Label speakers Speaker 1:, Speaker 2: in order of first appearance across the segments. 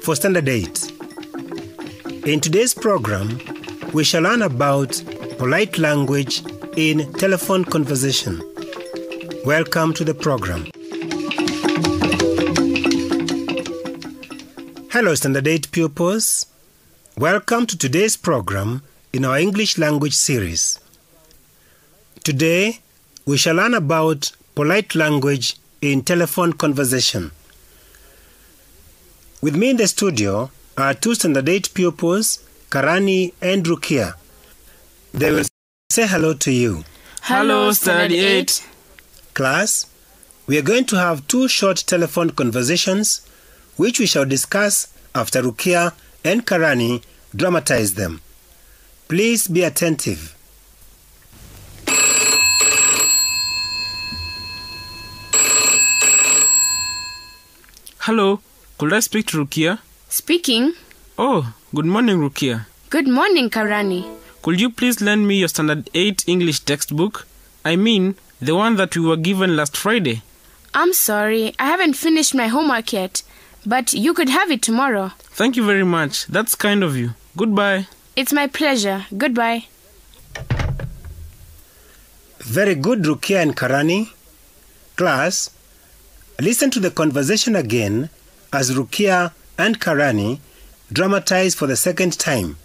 Speaker 1: for Standard 8. In today's program, we shall learn about polite language in telephone conversation. Welcome to the program. Hello, Standard 8 pupils. Welcome to today's program in our English language series. Today, we shall learn about polite language in telephone conversation. With me in the studio are two Standard 8 pupils, Karani and Rukia. They will say hello to you.
Speaker 2: Hello, Standard 8.
Speaker 1: Class, we are going to have two short telephone conversations which we shall discuss after Rukia and Karani dramatize them. Please be attentive.
Speaker 2: Hello, could I speak to Rukia?
Speaker 3: Speaking.
Speaker 2: Oh, good morning, Rukia.
Speaker 3: Good morning, Karani.
Speaker 2: Could you please lend me your Standard 8 English textbook? I mean, the one that we were given last Friday.
Speaker 3: I'm sorry, I haven't finished my homework yet, but you could have it tomorrow.
Speaker 2: Thank you very much. That's kind of you. Goodbye.
Speaker 3: It's my pleasure. Goodbye.
Speaker 1: Very good, Rukia and Karani. Class, listen to the conversation again as Rukia and Karani dramatize for the second time.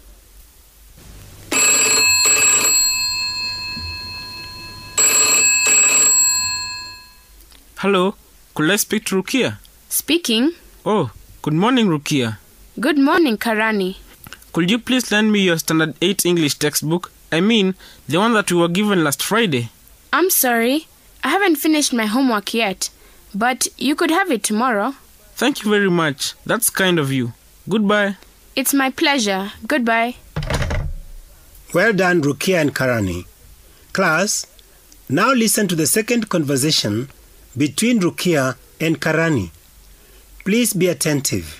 Speaker 2: Hello, could I speak to Rukia?
Speaker 3: Speaking.
Speaker 2: Oh, good morning, Rukia.
Speaker 3: Good morning, Karani.
Speaker 2: Could you please lend me your Standard 8 English textbook? I mean, the one that we were given last Friday.
Speaker 3: I'm sorry, I haven't finished my homework yet, but you could have it tomorrow.
Speaker 2: Thank you very much. That's kind of you. Goodbye.
Speaker 3: It's my pleasure. Goodbye.
Speaker 1: Well done, Rukia and Karani. Class, now listen to the second conversation between Rukia and Karani. Please be attentive.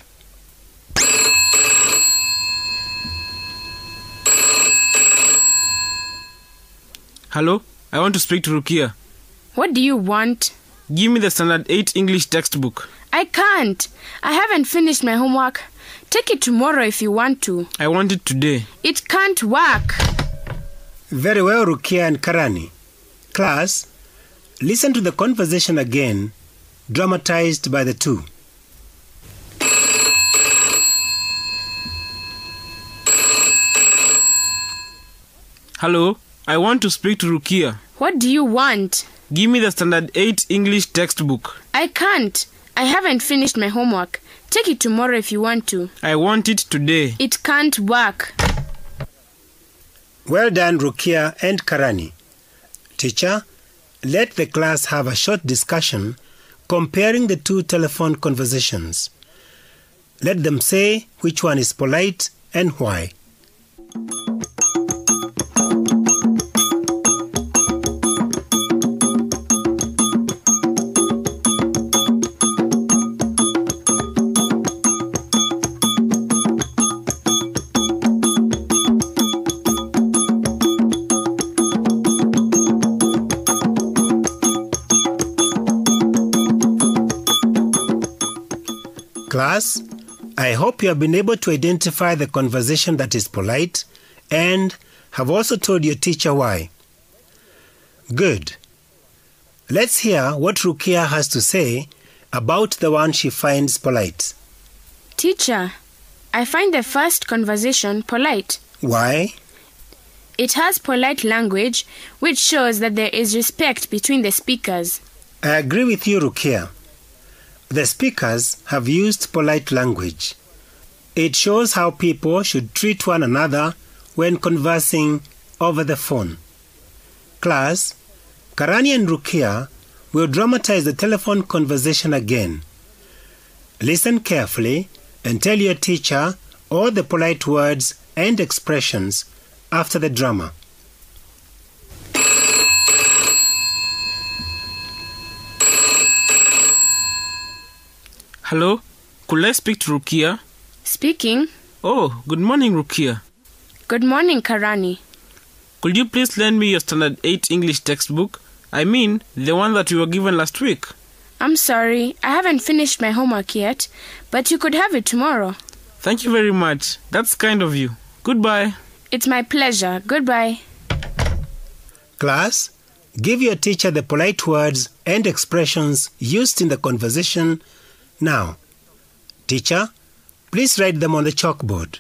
Speaker 2: Hello, I want to speak to Rukia.
Speaker 3: What do you want?
Speaker 2: Give me the Standard 8 English textbook.
Speaker 3: I can't. I haven't finished my homework. Take it tomorrow if you want to.
Speaker 2: I want it today.
Speaker 3: It can't work.
Speaker 1: Very well, Rukia and Karani. Class, listen to the conversation again, dramatized by the two.
Speaker 2: Hello, I want to speak to Rukia.
Speaker 3: What do you want?
Speaker 2: Give me the Standard 8 English textbook.
Speaker 3: I can't. I haven't finished my homework. Take it tomorrow if you want to.
Speaker 2: I want it today.
Speaker 3: It can't work.
Speaker 1: Well done, Rukia and Karani. Teacher, let the class have a short discussion comparing the two telephone conversations. Let them say which one is polite and why. Class, I hope you have been able to identify the conversation that is polite and have also told your teacher why. Good. Let's hear what Rukia has to say about the one she finds polite.
Speaker 3: Teacher, I find the first conversation polite.
Speaker 1: Why?
Speaker 3: It has polite language which shows that there is respect between the speakers.
Speaker 1: I agree with you, Rukia. The speakers have used polite language. It shows how people should treat one another when conversing over the phone. Class, Karani and Rukia will dramatize the telephone conversation again. Listen carefully and tell your teacher all the polite words and expressions after the drama.
Speaker 2: Hello, could I speak to Rukia?
Speaker 3: Speaking.
Speaker 2: Oh, good morning, Rukia.
Speaker 3: Good morning, Karani.
Speaker 2: Could you please lend me your Standard 8 English textbook? I mean, the one that we were given last week.
Speaker 3: I'm sorry, I haven't finished my homework yet, but you could have it tomorrow.
Speaker 2: Thank you very much. That's kind of you. Goodbye.
Speaker 3: It's my pleasure. Goodbye.
Speaker 1: Class, give your teacher the polite words and expressions used in the conversation now. Teacher, please write them on the chalkboard.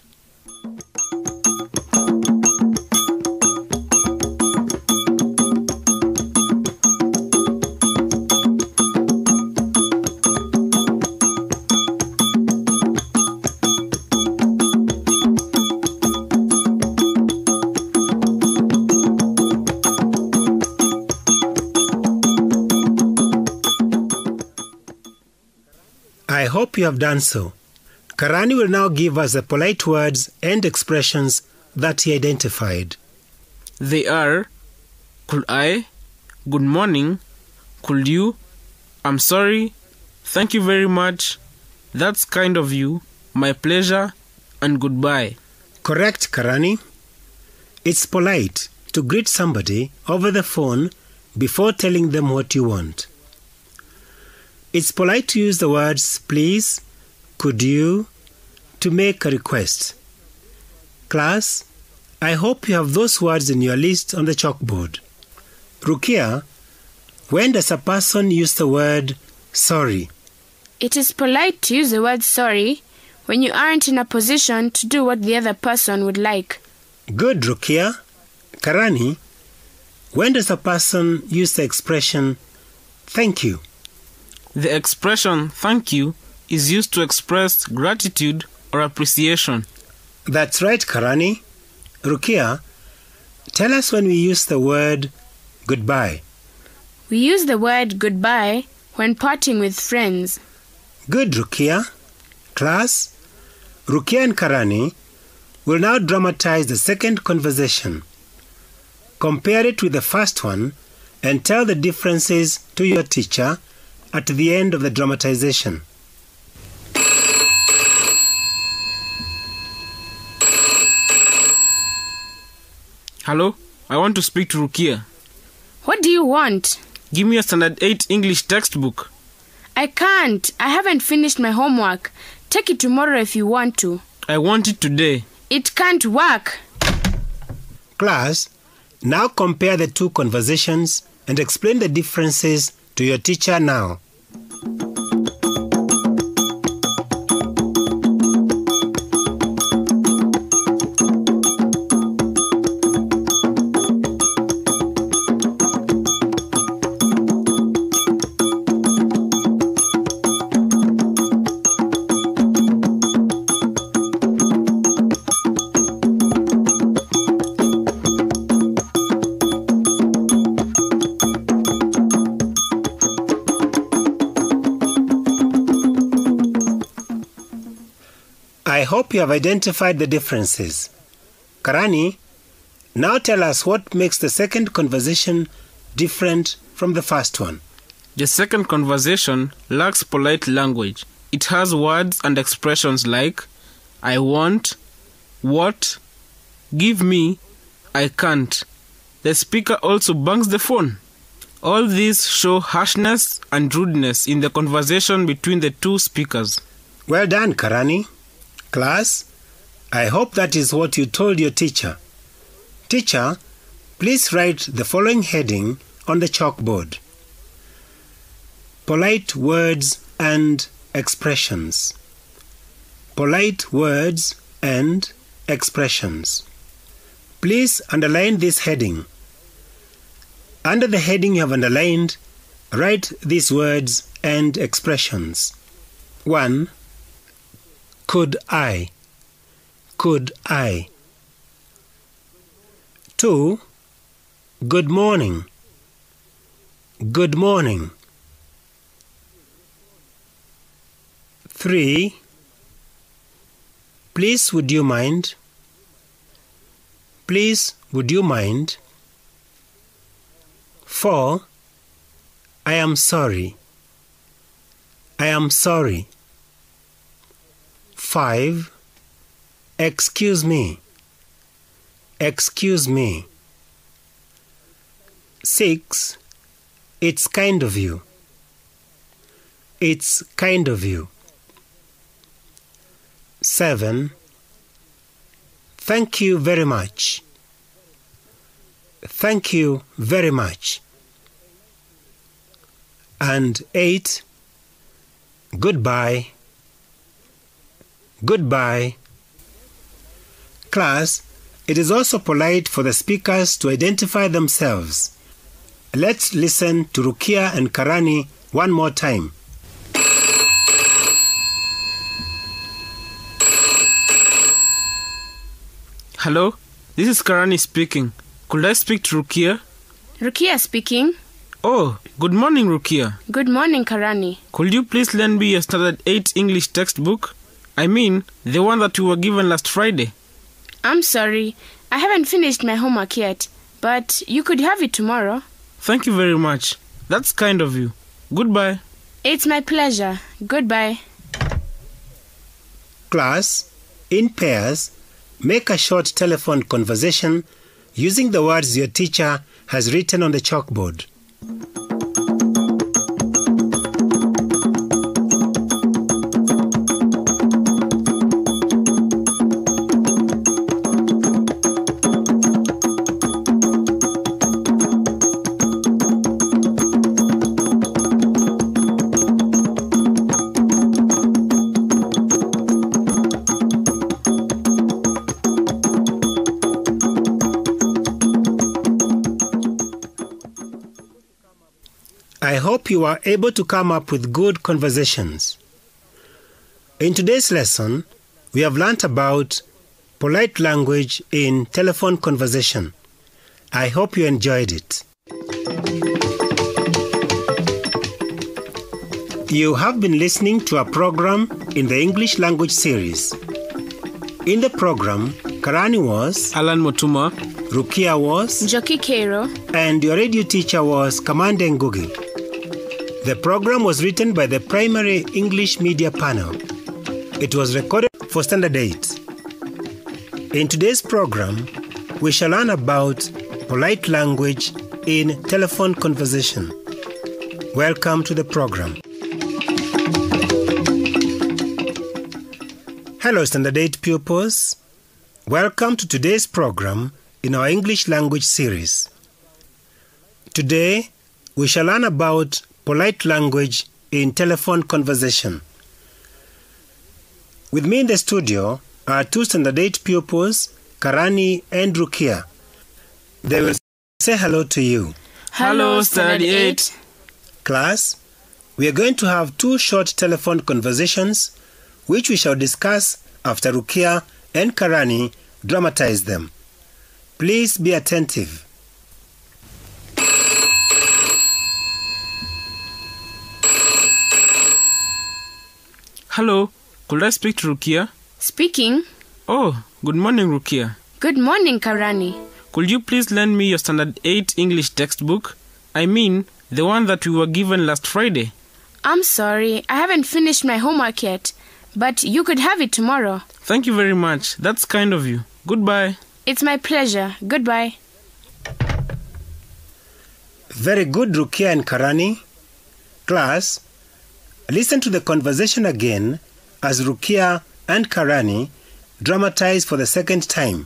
Speaker 1: I hope you have done so. Karani will now give us the polite words and expressions that he identified.
Speaker 2: They are, could I, good morning, could you, I'm sorry, thank you very much, that's kind of you, my pleasure, and goodbye.
Speaker 1: Correct, Karani. It's polite to greet somebody over the phone before telling them what you want. It's polite to use the words please, could you, to make a request. Class, I hope you have those words in your list on the chalkboard. Rukia, when does a person use the word sorry?
Speaker 3: It is polite to use the word sorry when you aren't in a position to do what the other person would like.
Speaker 1: Good, Rukia. Karani, when does a person use the expression thank you?
Speaker 2: The expression thank you is used to express gratitude or appreciation.
Speaker 1: That's right, Karani. Rukia, tell us when we use the word goodbye.
Speaker 3: We use the word goodbye when parting with friends.
Speaker 1: Good, Rukia. Class, Rukia and Karani will now dramatize the second conversation. Compare it with the first one and tell the differences to your teacher at the end of the dramatization.
Speaker 2: Hello, I want to speak to Rukia.
Speaker 3: What do you want?
Speaker 2: Give me a Standard 8 English textbook.
Speaker 3: I can't. I haven't finished my homework. Take it tomorrow if you want to.
Speaker 2: I want it today.
Speaker 3: It can't work.
Speaker 1: Class, now compare the two conversations and explain the differences to your teacher now. I hope you have identified the differences. Karani, now tell us what makes the second conversation different from the first one.
Speaker 2: The second conversation lacks polite language. It has words and expressions like I want, what, give me, I can't. The speaker also bangs the phone. All these show harshness and rudeness in the conversation between the two speakers.
Speaker 1: Well done, Karani. Class, I hope that is what you told your teacher. Teacher, please write the following heading on the chalkboard. Polite words and expressions. Polite words and expressions. Please underline this heading. Under the heading you have underlined, write these words and expressions. 1. Could I? Could I? 2. Good morning. Good morning. 3. Please would you mind? Please would you mind? 4. I am sorry. I am sorry. 5. Excuse me. Excuse me. 6. It's kind of you. It's kind of you. 7. Thank you very much. Thank you very much. And 8. Goodbye. Goodbye. Class, it is also polite for the speakers to identify themselves. Let's listen to Rukia and Karani one more time.
Speaker 2: Hello, this is Karani speaking. Could I speak to Rukia?
Speaker 3: Rukia speaking.
Speaker 2: Oh, good morning, Rukia.
Speaker 3: Good morning, Karani.
Speaker 2: Could you please lend me your Standard 8 English textbook? I mean, the one that you were given last Friday.
Speaker 3: I'm sorry, I haven't finished my homework yet, but you could have it tomorrow.
Speaker 2: Thank you very much. That's kind of you. Goodbye.
Speaker 3: It's my pleasure. Goodbye.
Speaker 1: Class, in pairs, make a short telephone conversation using the words your teacher has written on the chalkboard. I hope you are able to come up with good conversations. In today's lesson, we have learnt about polite language in telephone conversation. I hope you enjoyed it. You have been listening to a program in the English language series. In the program, Karani was
Speaker 2: Alan Motuma.
Speaker 1: Rukia was
Speaker 3: Njoki Cairo.
Speaker 1: and your radio teacher was Kamande Ngugi. The program was written by the Primary English Media Panel. It was recorded for Standard 8. In today's program, we shall learn about polite language in telephone conversation. Welcome to the program. Hello, Standard 8 pupils. Welcome to today's program in our English language series. Today, we shall learn about polite language in telephone conversation. With me in the studio are two Standard 8 pupils, Karani and Rukia. They will say hello to you.
Speaker 2: Hello, Standard 8.
Speaker 1: Class, we are going to have two short telephone conversations which we shall discuss after Rukia and Karani dramatize them. Please be attentive.
Speaker 2: Hello, could I speak to Rukia?
Speaker 3: Speaking.
Speaker 2: Oh, good morning, Rukia.
Speaker 3: Good morning, Karani.
Speaker 2: Could you please lend me your Standard 8 English textbook? I mean, the one that we were given last Friday.
Speaker 3: I'm sorry, I haven't finished my homework yet, but you could have it tomorrow.
Speaker 2: Thank you very much. That's kind of you. Goodbye.
Speaker 3: It's my pleasure. Goodbye.
Speaker 1: Very good, Rukia and Karani. Class, listen to the conversation again as Rukia and Karani dramatize for the second time.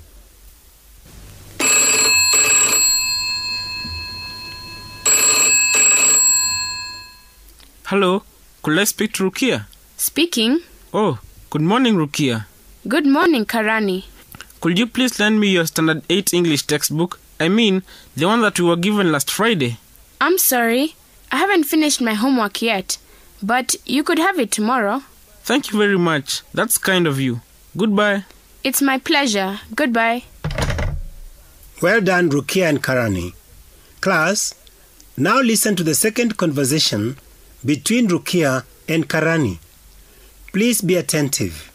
Speaker 2: Hello, could I speak to Rukia?
Speaker 3: Speaking.
Speaker 2: Oh, good morning, Rukia.
Speaker 3: Good morning, Karani.
Speaker 2: Could you please lend me your Standard 8 English textbook? I mean, the one that we were given last Friday.
Speaker 3: I'm sorry, I haven't finished my homework yet, but you could have it tomorrow.
Speaker 2: Thank you very much. That's kind of you. Goodbye.
Speaker 3: It's my pleasure. Goodbye.
Speaker 1: Well done, Rukia and Karani. Class, now listen to the second conversation between Rukia and Karani. Please be attentive.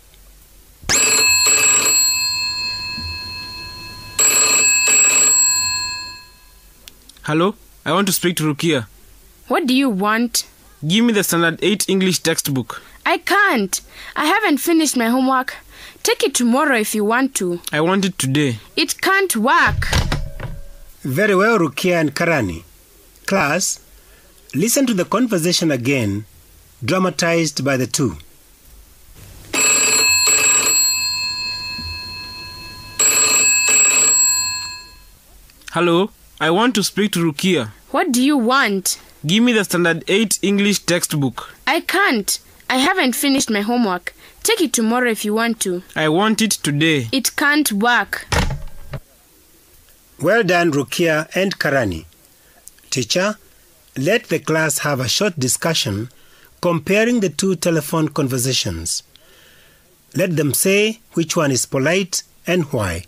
Speaker 2: Hello, I want to speak to Rukia.
Speaker 3: What do you want?
Speaker 2: Give me the Standard 8 English textbook.
Speaker 3: I can't. I haven't finished my homework. Take it tomorrow if you want to.
Speaker 2: I want it today.
Speaker 3: It can't work.
Speaker 1: Very well, Rukia and Karani. Class, listen to the conversation again, dramatized by the two.
Speaker 2: Hello, I want to speak to Rukia.
Speaker 3: What do you want?
Speaker 2: Give me the Standard 8 English textbook.
Speaker 3: I can't. I haven't finished my homework. Take it tomorrow if you want to.
Speaker 2: I want it today.
Speaker 3: It can't work.
Speaker 1: Well done, Rukia and Karani. Teacher, let the class have a short discussion comparing the two telephone conversations. Let them say which one is polite and why.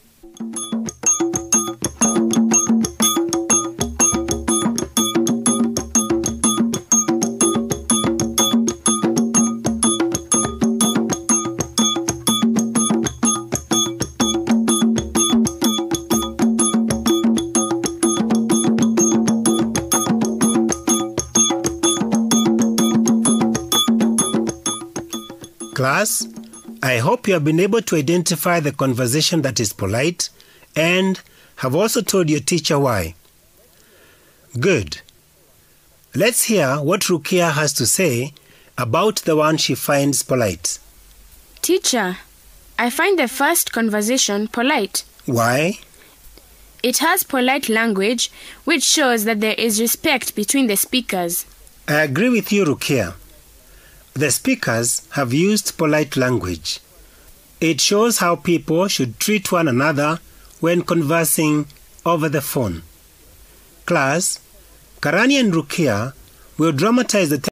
Speaker 1: Class, I hope you have been able to identify the conversation that is polite and have also told your teacher why. Good. Let's hear what Rukia has to say about the one she finds polite.
Speaker 3: Teacher, I find the first conversation polite.
Speaker 1: Why?
Speaker 3: It has polite language, which shows that there is respect between the speakers.
Speaker 1: I agree with you, Rukia. The speakers have used polite language. It shows how people should treat one another when conversing over the phone. Class, Karani and Rukia will dramatize the